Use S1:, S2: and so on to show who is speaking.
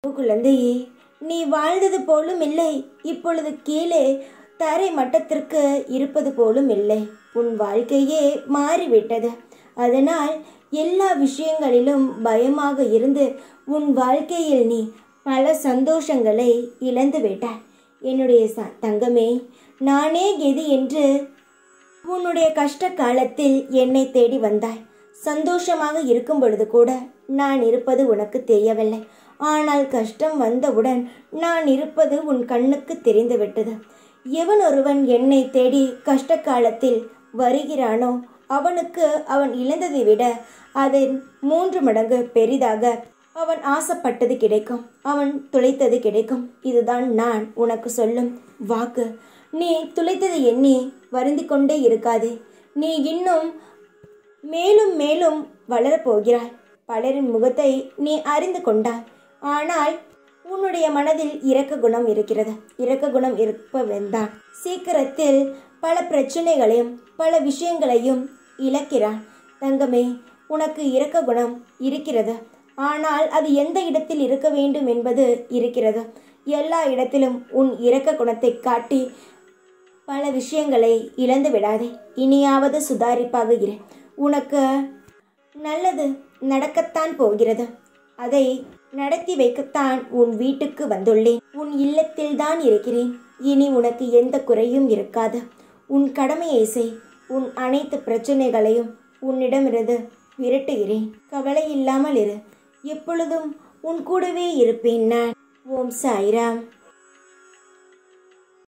S1: குழந்தையே, நீ வாழ்ந்தது போலும் இல்லை, இப்பொழுது கீழே தரை மட்டத்திற்கு இருப்பது போலும் இல்லை. உன் வாழ்க்கையே மாறிவிட்டது. அதனால் எல்லா விஷயங்களிலும் பயமாக இருந்து உன் வாழ்க்கையில் நீ பல சந்தோஷங்களை இழந்து விட்டாய். என்னுடைய தங்கமே, நானே கெதி என்று உன்னுடைய கஷ்ட காலத்தில் என்னை தேடி வந்தாய். சந்தோஷமாக இருக்கும் பொழுது கூட நான் இருப்பது உனக்கு தெரியவில்லை. ஆனால் கஷ்டம் வந்தவுடன் நான் இருப்பது உன் கண்ணுக்கு தெரிந்துவிட்டது. எவன் ஒருவன் என்னை தேடி கஷ்ட காலத்தில் வருகிறானோ அவனுக்கு அவன் இழந்ததை விட அதன் 3 மடங்கு பெரிதாக அவன் ஆசைப்பட்டது கிடைக்கும், அவன் துளைத்தது கிடைக்கும். இதுதான் நான் உனக்கு சொல்லும் வாக்கு. நீ துளைத்ததை எண்ணி வருந்தி கொண்டே இருக்காதே. நீ இன்னும் மேலும் மேலும் வளரப்போகிறாய். பலரின் முகத்தை நீ அறிந்து கொண்டாய். ஆனால் உன்னுடைய மனதில் இரக்க குணம் இருக்கிறது. இரக்க குணம் இருப்பவன்தான் சீக்கிரத்தில் பல பிரச்சனைகளையும் பல விஷயங்களையும் இழக்கிறான். தங்கமே, உனக்கு இரக்க குணம் இருக்கிறது. ஆனால் அது எந்த இடத்தில் இருக்க வேண்டும் என்பது இருக்கிறது. எல்லா இடத்திலும் உன் இரக்க குணத்தை காட்டி பல விஷயங்களை இழந்து விடாதே. இனியாவது சுதாரிப்பாக இரு. உனக்கு நல்லது நடக்கத்தான் போகிறது. அதை நடத்தி வைக்கத்தான் உன் வீட்டுக்கு வந்துள்ளேன். உன் இல்லத்தில்தான் இருக்கிறேன். இனி உனக்கு எந்த குறையும் இருக்காது. உன் கடமையை செய். உன் அனைத்து பிரச்சனைகளையும் உன்னிடமிருந்து விரட்டுகிறேன். கவலை இல்லாமல் இரு. எப்பொழுதும் உன் கூடவே இருப்பேன் நான். ஓம் சாய்ராம்.